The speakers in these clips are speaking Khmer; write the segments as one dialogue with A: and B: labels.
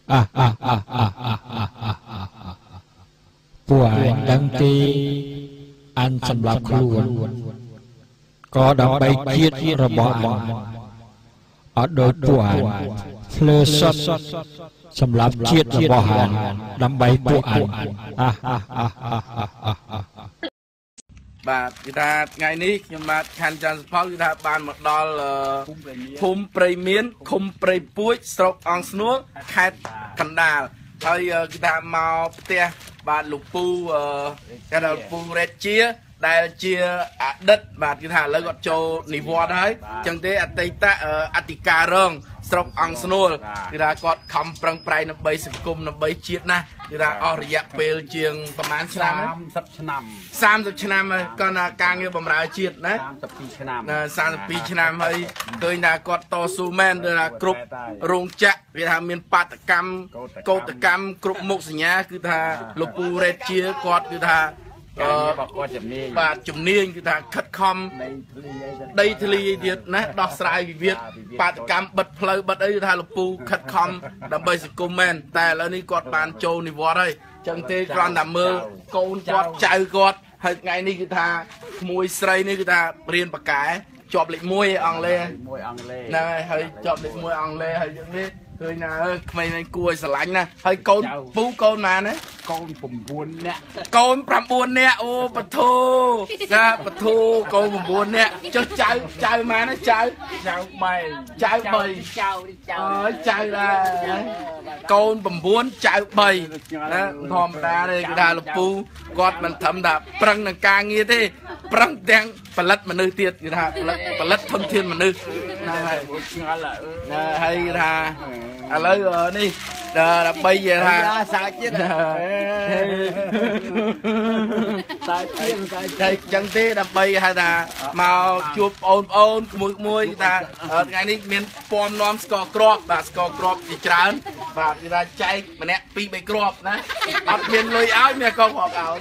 A: ป่วยดังตีอันสำหรับครูก็ดำใบเกียรติระบอันโดยป่วยเพลสดสำหรับเกียรติระบอันดำใบป่วย
B: บาทกีตาไงนี้ยังมาคันจันทร์พอกีตาบานหมดดอลภูมิปริมีนคุมปริปุ้ยสตรอกองสนุกแคดกันดาลเฮ้ยกีตาเมาเตี้ยบาทลูกปูกระดาษปูเรเชียได้เชียดัดบาทกีตาแล้วก็โจนิวอร์ได้จังเตอติตะอติการงสตรอกองสนุกกีตากอดคำปรังปรายนใบสกุมนใบเชียนะกีตาออริยะเปลเชียงประมาณ30 ឆ្នាំក៏ណាការងារបម្រើជាតិណា32 ឆ្នាំហើយឃើញថាគាត់តស៊ូមែនថាគ្រប់រោងចក្រវាថាមានបាតកម្មកោតកម្មគ្រប់មុខសញ្ញាគឺថាលោកពូរ៉េតជាគាត់គឺថាបាទជំនាញគឺថាខិតខំដីធ្លីទៀតណាដោះស្រាយវិវាទបាតកម្មបិទផ្លូវបិទអីគឺថាលោកពូខិតខំដើម្បីសង្គមមែនតែឥឡូវនេះគាត់បានចូលនិវត្តន៍ហើយចឹងទេគ្រាន់តែមើលកូនគាត់ចៅគាត់ហើយថ្ងៃនេះគឺថាក្មួយស្រីនេះគឺថារៀនបកែជាប់លេខ1អង់គ្លេសហ្នឹងហើយជាប់លេខ1អង់គ្លេសហើយយើងនេះឃើញណាក្មេងនេះគួរឲ្យស្រឡាញ់ណាហើយកូនពូកូនណាណាកូន9នាក់កូន9នាក់អូបធូណាបធូកូន9នាក់ចុះចៅម៉ាណាចៅ3ចៅដែរកូន9ចៅ3ណាធម្មតាទេគេថាលោកពូគាត់មិនត្រឹមតែប្រឹងនឹងការងារទេប្រឹងទាំងផលិតមនុស្សទៀតគេថាផលិតធនធានមនុស្សហ្នឹងហើយហើយថាឥឡូវនេះដើម្បីថាសាច់ទៀតសាច់ទៀតចឹងទេដើម្បីហៅថាមកជួបបងប្អូនក្មួយថាថ្ងៃនេះមានពំនាំស្ករគ្រាប់បាទស្ករគ្រាប់ជាច្រើនបាទគេថាចែកម្នាក់2 3គ្រាប់ណាអត់មានលុយឲ្យមានកងគ្រាប់ឲ្យ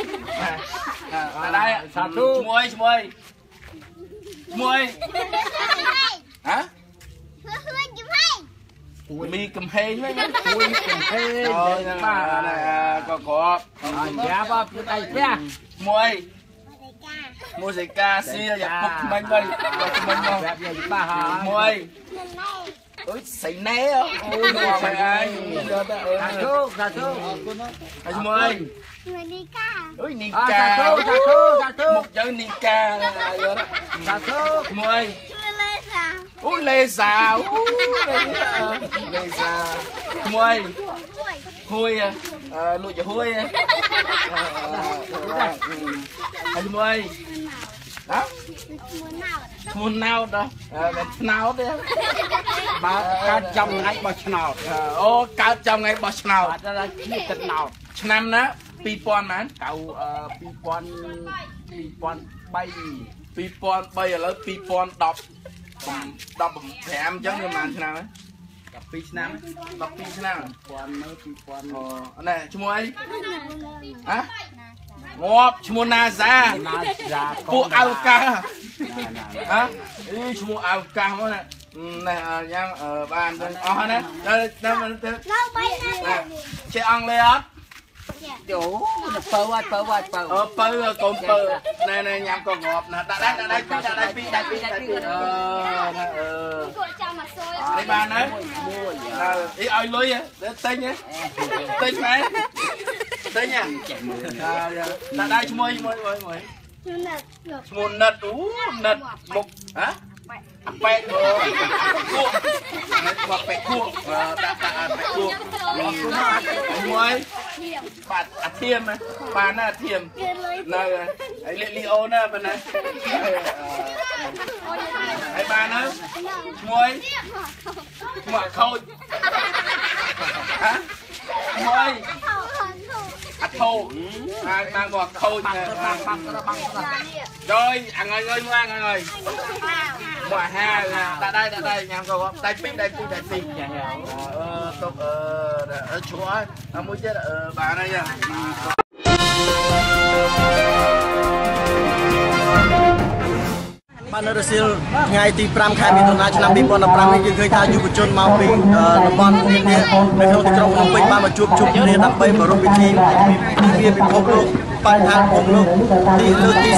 B: តែសាធុឈ្មោះហ៎มีกำแพงไหมคุยกำแพงบ้าก็ขอยาบ้าพูดไอ้เนี่ยมวยใส่กาเสียอยากปุกมันไปมันมองแบบอย่างบ้ามวยใส่แน่โอ้ยไปไอ้สาธุไอ้มวยนิกาmột chữ Nikaสาธุมวยui lê xào mui hui lụi cho hui anh mui đó muôn nào đó nào đấy bà cá trong ngay bò nào ô cá trong ngay bò nào nào năm đó pipon mà cậu pipon bay ở lớp pipon đọcแถมจังประมาณชั่วโมงไหมกับปีชั่วโมงกับปีชั่วโมงปอนไม่ปีปอนอันไหนชั่วโมงฮะงอบชั่วโมงนาซาปูอัลกาฮะนี่ชั่วโมงอัลกามั้งนะnàyยังบ้านเป็นอ๋อนะนั่นมันเจ๊อังเลยอ่ะchỗ pơ con pơ này nhắm con ngọt nè đây ba nữa đi ơi lưới tên nhé tên mẹ tên nha đây môi nật nật một hả bẹt cuộn hoặc bẹt cuộn đặt cuộn môi bạn thiêm này bạn là thiêm này ấy Leo nè bên này ấy bạn nữa môi mà khôi hả môi thô mang ngọt khôi rồi ăn ơi ngoan ơi quả ha tại đây nhằm cầu tay pin tốt ở chúa muốn chết ở bà đây nha
C: បាននៅរសៀលថ្ងៃទី5ខែមិថុនាឆ្នាំ2015នេះយើងឃើញថាយុវជនមកពីតំបន់នានានៅក្នុងទីក្រុងភ្នំពេញបានមកជួបជុំគ្នាដើម្បីប្រារព្ធពិធីពិភពលោកបញ្ហាភូមិលោកទីលើកទី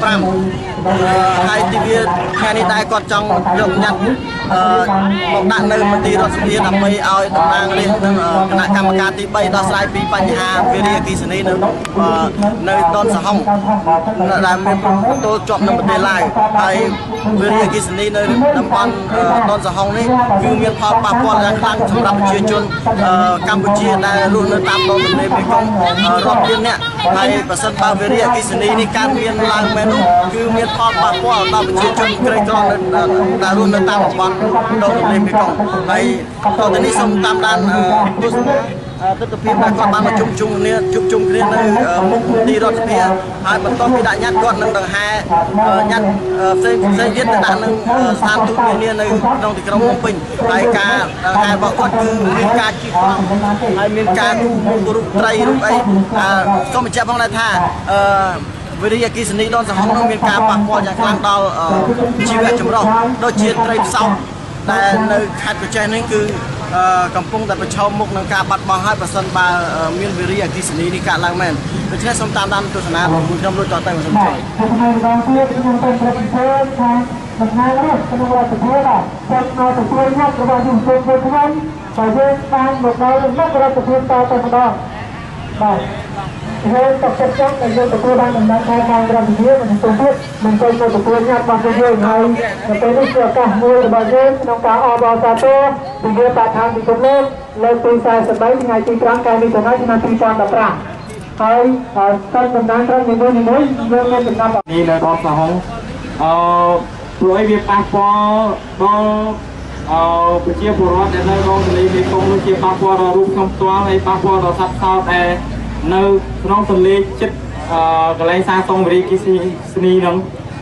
C: 45ហើយទីវាថ្ងៃនេះដែរគាត់ចង់យកញត្តិមកដាក់នៅមន្ទីររដ្ឋសភាដើម្បីឲ្យតំណាងរាស្ត្រនិងគណៈកម្មការទី3ដោះស្រាយពីបញ្ហាវិរិយអគ្គិសនីនៅដនសហុងដែលមានបន្ទោជាប់នៅប្រទេសឡាវហើយវិរិយអគ្គិសនីនៅតំបន់ដនសហុងនេះគឺមានផលប៉ះពាល់យ៉ាងខ្លាំងសម្រាប់ប្រជាជនកម្ពុជាដែលរស់នៅតាមដងទន្លេមេគង្គរាប់លានអ្នកហើយបើសិនបើវិរិយអគ្គិសនីនេះកើតមានឡើងមែននោះគឺមានផលប៉ះពាល់ដល់ប្រជាជនក្រីក្រដែលរស់នៅតាមតំបន់ដងទន្លេមេគង្គហើយតទៅនេះសូមតាមដានទស្សនាទស្សនភាពដែលគាត់បានមកជុំគ្នានៅមុខមន្ទីររដ្ឋសភាហើយបន្ទាប់ពីដាក់ញត្តិគាត់នឹងដង្ហែញត្តិផ្សេងទៀតទៅដាក់នឹងស្ថានទូតនានានៅក្នុងទីក្រុងភ្នំពេញហើយការដង្ហែរបស់គាត់គឺមានការជិះកង់ហើយមានការរូបត្រីរូបអីសូមបញ្ជាក់ផងដែរថាវិរិយអគ្គិសនីដនសហុងនោះមានការប៉ះពាល់យ៉ាងខ្លាំងដល់ជីវៈចម្រុះដូចជាត្រីផ្សោតដែលនៅខេត្តកោះចេះនេះគឺកំពុងតែប្រឈមមុខនឹងការបាត់បង់ហើយបើសិនបើមានវិរិយអគ្គិសនីនេះកើតឡើងមែនដូច្នេះសូមតាមដានទស្សនារបស់ខ្ញុំដូចតទៅសូមជួយខ្ញុំសូមប្រកាសថាដំណើរនេះក្នុងរដ្ឋសភាដែរចូលមកទទួលញត្តិរបស់យុវជនមួយថ្ងៃហើយយើងបានមកដល់មុខរដ្ឋសភាតទៅម្ដងបាទហើយតបចិត្តចង់ដែលយើងទទួលបានដំណើរការខាងរដ្ឋសភាមិនសូវទៀតមិនចូលមកទទួលញត្តិរបស់យើងហើយនៅពេលនេះគឺឱកាសមួយរបស់យើងក្នុងការអបអរសាទរពីវាបឋានពិភពលោកលើកទី43ថ្ងៃទី5ខែមិថុនាឆ្នាំ2015ហើយសិនដំណើរត្រង់នីមួយយើងមានចំណាប់នេះនៅដល់សហងព្រោះវាប៉ះពាល់ដល់ប្រជាពលរដ្ឋដែលនៅក្នុងទន្លេមេគង្គដូចជាប៉ះពាល់ដល់រូបខ្ញុំផ្ទាល់ហើយប៉ះពាល់ដល់សត្វផ្សោតដែលនៅក្នុងទន្លេចិត្តកន្លែងសាងសង់វិរិយអគ្គិសនីហ្នឹង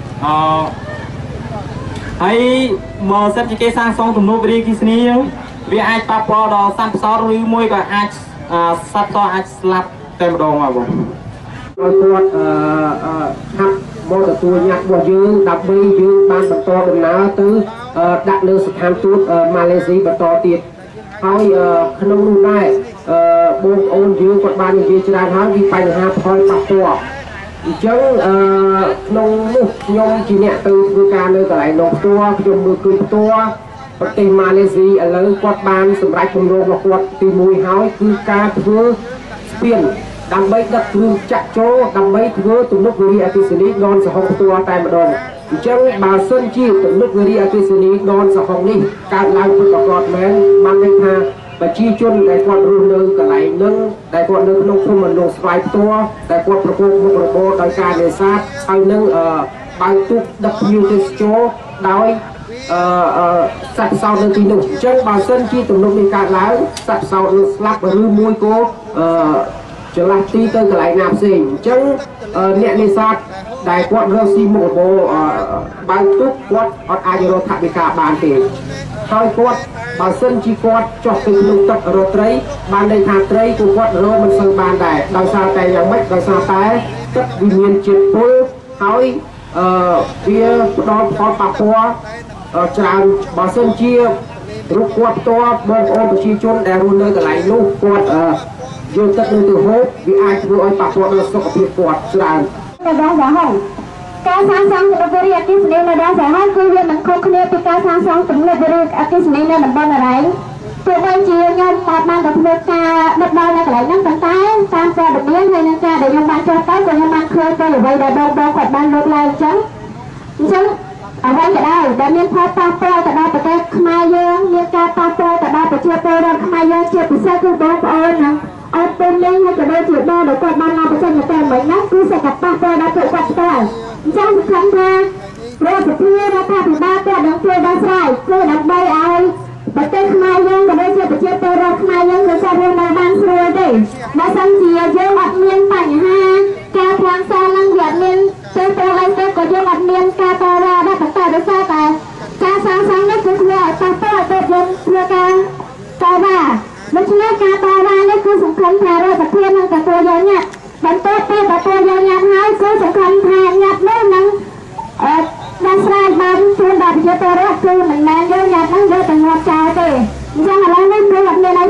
C: ហើយបើសិនជាគេសាងសង់ទំនប់វិរិយអគ្គិសនីហ្នឹងវាអាចប៉ះពាល់ដល់សត្វផ្សោតឬមួយក៏អាចសត្វផ្សោតអាចស្លាប់តែម្ដងមកបងឲ្យគាត់ហាត់មកទទួលញត្តិរបស់យើងដើម្បីយើងបានបន្តដំណើរទៅដាក់លើស្ថានទូតម៉ាឡេស៊ីបន្តទៀតហើយក្នុងនោះដែរបងប្អូនយើងគាត់បាននិយាយច្រើនហើយពីបញ្ហាផលប៉ះពាល់អញ្ចឹងក្នុងនោះខ្ញុំជាអ្នកទៅធ្វើការនៅកន្លែងនោះផ្ទាល់ខ្ញុំមើលឃើញផ្ទាល់ប្រទេសម៉ាឡេស៊ីឥឡូវគាត់បានសម្រេចគម្រោងរបស់គាត់ទី1ហើយគឺការធ្វើស្ពានដើម្បីដឹកគ្រឿងចាក់ចូលដើម្បីធ្វើទំនប់វារីអគ្គិសនីដនសហុងផ្ទាល់តែម្ដងអញ្ចឹងបើសិនជាទំនប់វារីអគ្គិសនីដនសហុងនេះកើតឡើងពិតប្រាកដមែនបានន័យថាប្រជាជនដែលគាត់រស់នៅកន្លែងហ្នឹងដែលគាត់នៅក្នុងភូមិលោកស្វាយផ្ទាល់ដែលគាត់ប្រកបមុខរបរដោយការនេសាទហើយនឹងបើកទូកដឹកភ្ញៀវទេសចរដោយសត្វផ្សោតនៅទីនោះអញ្ចឹងបើសិនជាទំនប់នេះកើតឡើងសត្វផ្សោតនឹងស្លាប់ឬមួយក៏ចន្លោះទីទៅកន្លែងណាផ្សេងអញ្ចឹងអ្នកនេសាទដែលគាត់រកស៊ីមុខរបរបើកទូកគាត់អត់អាចរកថវិកាបានទេហើយគាត់បើសិនជាគាត់ចុះទៅក្នុងទឹករកត្រីបានន័យថាត្រីគឺគាត់រកមិនសូវបានដែរដោយសារតែយ៉ាងម៉េចដោយសារតែទឹកវាមានជាតិពុលហើយវាផ្ដល់ផលប៉ះពាល់ច្រើនបើសិនជារូបគាត់ផ្ទាល់បងប្អូនប្រជាជនដែលរស់នៅកន្លែងនោះគាត់យកទឹកនឹងទៅហូបវាអាចធ្វើឲ្យប៉ះពាល់ដល់សុខភាពគាត់ច្រើនដល់ដល់ហើយការសាងសង់ទំនប់វារីអគ្គិសនីនៅដល់សហគឺវាមិនខុសគ្នាពីការសាងសង់ទំនប់វារីអគ្គិសនីនៅតំបន់អរ៉ៃទោះបីជាខ្ញុំបានទៅធ្វើការបិទដល់នៅកន្លែងហ្នឹងប៉ុន្តែតាមព័ត៌មានហើយនឹងការដែលខ្ញុំបានចុះទៅក៏ខ្ញុំបានឃើញទៅអ្វីដែលបងគាត់បានលើកឡើងអញ្ចឹងអ្វីក៏ដោយដែលមានផលប៉ះពាល់ទៅដល់ប្រទេសខ្មែរយើងមានការប៉ះពាល់ទៅដល់ប្រជាពលរដ្ឋខ្មែរយើងជាពិសេសគឺបងប្អូនហ្នឹងអត់ពេលលេងហើយក៏ដូចជាបងដែលគាត់បានមកប្រសិទ្ធតែមិនហ្នឹងគឺសេចក្ដីប៉ះពាល់ដល់ពួកគាត់ផ្ទាល់អញ្ចឹងសំខាន់ថារដ្ឋសភារដ្ឋាភិបាលគាត់នឹងជួយដោះស្រាយគឺដើម្បីឲ្យប្រទេសខ្មែរយើងក៏ដូចជាប្រជាពលរដ្ឋខ្មែរយើងគឺsẽរស់នៅបានស្រួលទេបើសិនជាយើងអត់មានបញ្ហាការផ្លាំងសានឹងវាអត់មានទៅឡើងទៅក៏យើងអត់មានការតវ៉ាដែរប៉ុន្តែដោយសារតែការសាងសង់នេះគឺធ្វើឲ្យប៉ះពាល់ទៅយើងធ្វើការតវ៉ាដូច្នេះការតវ៉ានេះគឺសំខាន់ថារដ្ឋសភានឹងទទួលយកញត្តិបន្ទាប់ពីទទួលយកញត្តិហើយគឺសំខាន់ថាញត្តិនោះនឹង
D: Yang selain bantu dari JPR itu memang dia nyata dia tengok cahaya. Jangan lalu dia